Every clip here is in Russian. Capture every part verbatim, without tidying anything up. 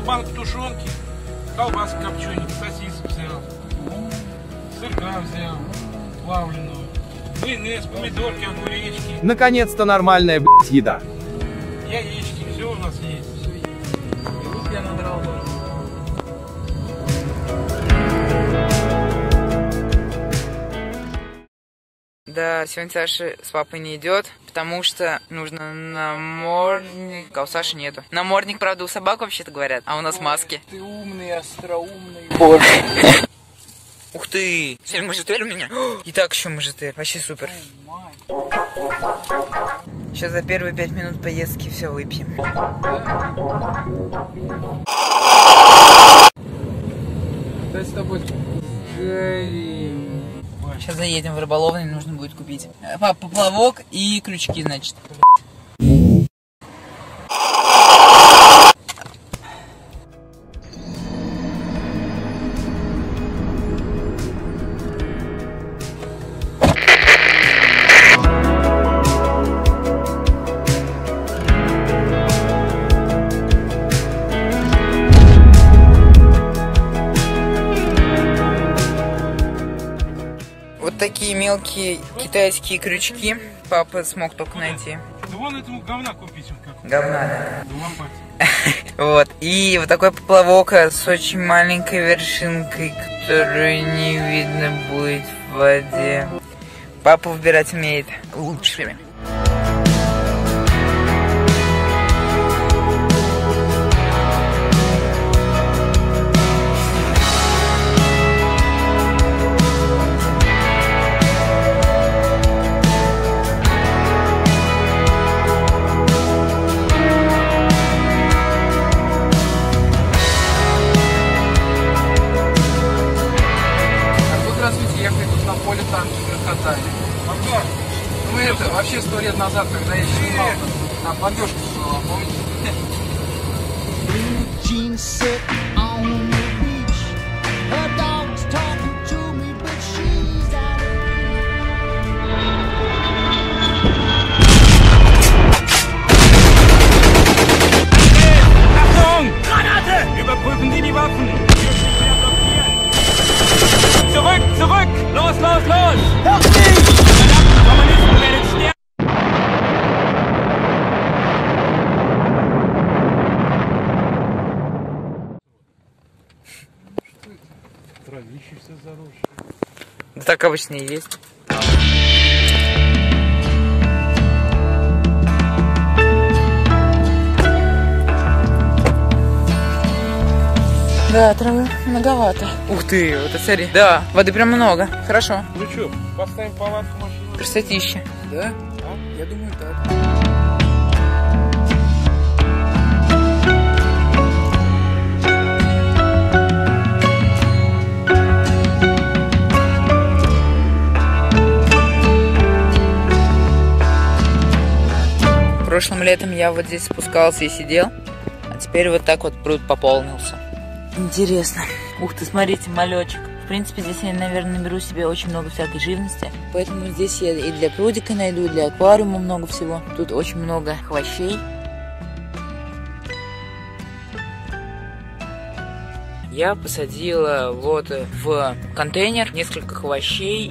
банку тушенки, колбаски копченые, сосисок взял, сырка взял, плавленую, майонез, помидорки, огуречки. Наконец-то нормальная, блядь, еда. Яички, все у нас есть. И вот я надрал тоже. Да, сегодня Саша с папой не идет, потому что нужно намордник, а у Саши нету. Намордник, правда, у собак вообще-то говорят, а у нас маски. Ты умный, остроумный. Боже. Ух ты! Сегодня мажетель у меня. И так еще мажетель, вообще супер. Сейчас за первые пять минут поездки все выпьем. Дай с тобой. Сейчас заедем в рыболовный, нужно будет купить Пап, поплавок и крючки, значит. Вот такие мелкие китайские крючки папа смог только найти. Да вон этому говна купить. Вот как. Говна, да. Да вот. И вот такой поплавок с очень маленькой вершинкой, которую не видно будет в воде. Папа выбирать умеет лучше. Ну это вообще сто лет назад, когда я снимал на платежку, помните? Achtung! Granate! Überprüfen Sie die Waffen! Zurück, zurück! Los, los, los! Hört nicht! Verdammten Kommunisten werdet sterben! Травище все заросшее. Да так обычно и есть. Да, травы многовато. Ух ты, вот это смотри. Да, воды прям много. Хорошо. Ну что, поставим палатку, машину? Красотища. Да? А? Я думаю, так. Прошлым летом я вот здесь спускался и сидел, а теперь вот так вот пруд пополнился. Интересно. Ух ты, смотрите, малечек. В принципе, здесь я, наверное, наберу себе очень много всякой живности. Поэтому здесь я и для прудика найду, и для аквариума много всего. Тут очень много хвощей. Я посадила вот в контейнер несколько хвощей.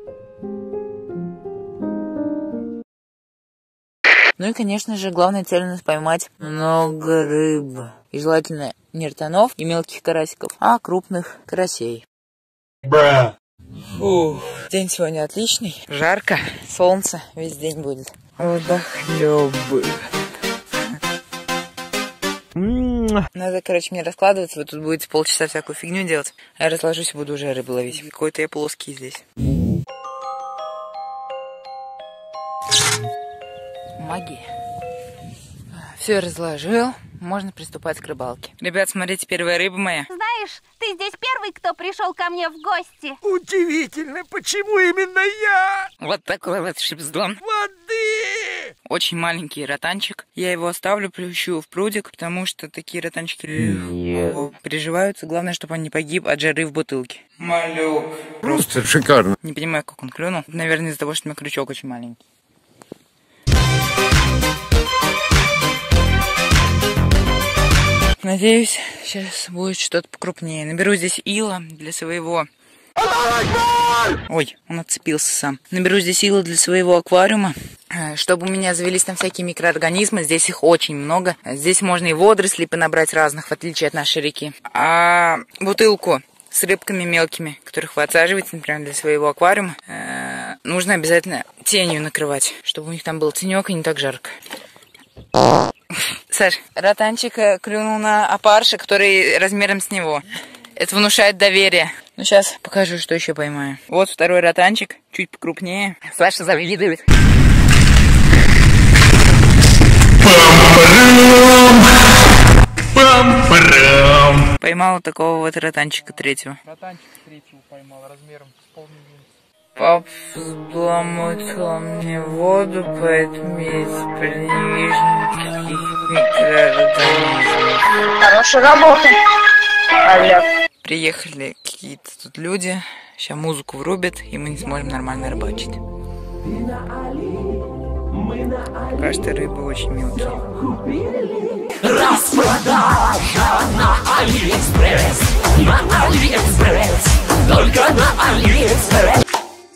Ну и, конечно же, главная цель у нас поймать много рыбы. И желательно не ртанов и мелких карасиков, а крупных карасей. Бра. Фух, день сегодня отличный. Жарко, солнце весь день будет. Водохлебы. Надо, короче, мне раскладываться. Вы тут будете полчаса всякую фигню делать. А я разложусь и буду уже рыбу ловить. Какой-то я плоский здесь. Магия. Все разложил. Можно приступать к рыбалке. Ребят, смотрите, первая рыба моя. Знаешь, ты здесь первый, кто пришел ко мне в гости. Удивительно, почему именно я? Вот такой вот шипздон. Воды! Очень маленький ротанчик. Я его оставлю, плющу в прудик, потому что такие ротанчики легко приживаются. Главное, чтобы он не погиб от жары в бутылке. Малек. Просто шикарно. Не понимаю, как он клюнул. Наверное, из-за того, что у меня крючок очень маленький. Надеюсь, сейчас будет что-то покрупнее. Наберу здесь ила для своего... Ой, он отцепился сам. Наберу здесь ила для своего аквариума, чтобы у меня завелись там всякие микроорганизмы. Здесь их очень много. Здесь можно и водорослей понабрать разных, в отличие от нашей реки. А бутылку с рыбками мелкими, которых вы отсаживаете, например, для своего аквариума, э, нужно обязательно тенью накрывать, чтобы у них там был тенек и не так жарко. Саш, ротанчик клюнул на опарыша, который размером с него. Это внушает доверие. Ну, сейчас покажу, что еще поймаю. Вот второй ротанчик, чуть покрупнее. Саша завидует. Поймал такого вот ротанчика третьего. Ротанчик третьего поймал размером с полмиллиона. Папа взбаламутила мне воду, поэтому я теперь не вижу никаких микроорганизмов. Хорошая работа, Олег. Приехали какие-то тут люди. Сейчас музыку врубят, и мы не сможем нормально рыбачить. Пока что рыбы очень мелкие. Распродажа на Алиэкспресс, на Алиэкспресс, только на Алиэкспресс.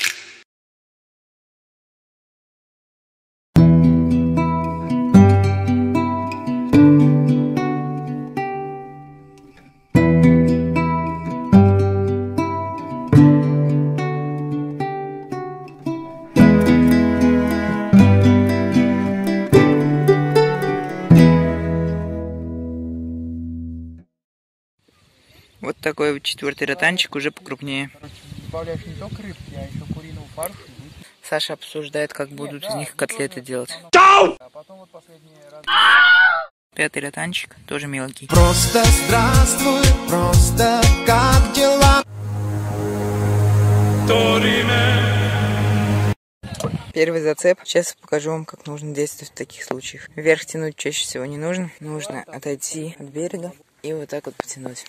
Вот такой вот четвертый ротанчик, уже покрупнее. Короче, добавляешь не только рыбки, а еще куриного фарша. Саша обсуждает, как будут из них котлеты делать. А потом вот последний раз... Пятый ротанчик, тоже мелкий. Просто здравствуй, просто как дела? Первый зацеп. Сейчас покажу вам, как нужно действовать в таких случаях. Вверх тянуть чаще всего не нужно. Нужно отойти от берега и вот так вот потянуть.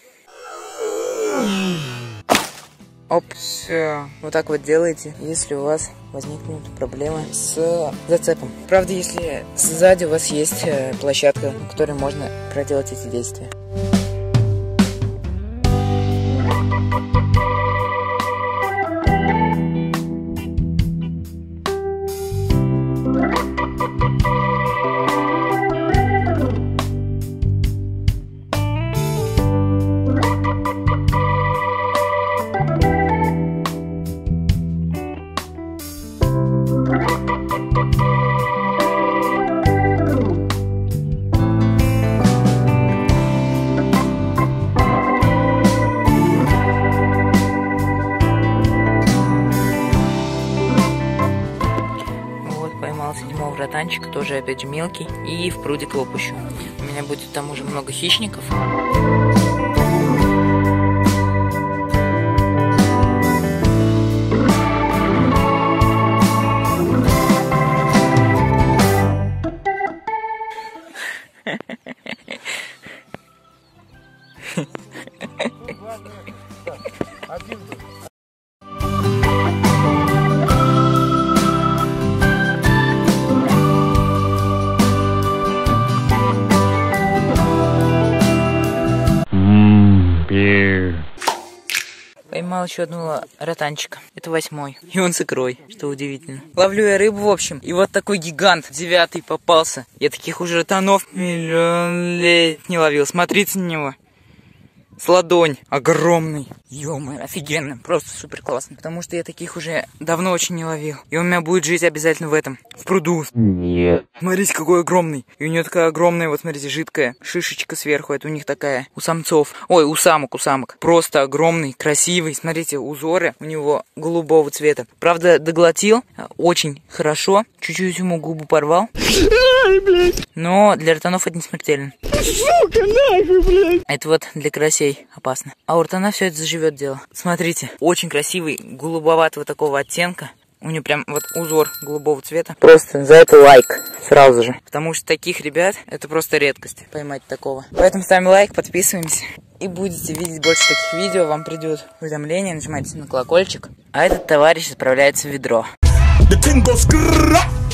Оп, все. Вот так вот делаете, если у вас возникнут проблемы с зацепом. Правда, если сзади у вас есть площадка, на которой можно проделать эти действия. Седьмого ротанчика, тоже опять же мелкий, и в прудик выпущу. У меня будет там уже много хищников. Один был. Поймал еще одного ротанчика. Это восьмой. И он с икрой, что удивительно. Ловлю я рыбу, в общем. И вот такой гигант, девятый, попался. Я таких уже ротанов миллион лет не ловил. Смотрите на него. С ладонь. Огромный. Ё-моё, офигенно. Просто супер классно. Потому что я таких уже давно очень не ловил. И он у меня будет жить обязательно в этом. В пруду. Нет. Смотрите, какой огромный. И у него такая огромная, вот смотрите, жидкая шишечка сверху. Это у них такая. У самцов. Ой, у самок, у самок. Просто огромный, красивый. Смотрите, узоры у него голубого цвета. Правда, доглотил. Очень хорошо. Чуть-чуть ему губу порвал. Но для ротанов это не смертельно. Сука, нафиг, блядь. Это вот для карасей опасно. А у ротана все это заживет дело. Смотрите, очень красивый, голубоватого такого оттенка. У него прям вот узор голубого цвета. Просто за это лайк сразу же. Потому что таких ребят это просто редкость поймать такого. Поэтому ставим лайк, подписываемся. И будете видеть больше таких видео. Вам придет уведомление, нажимайте на колокольчик. А этот товарищ отправляется в ведро.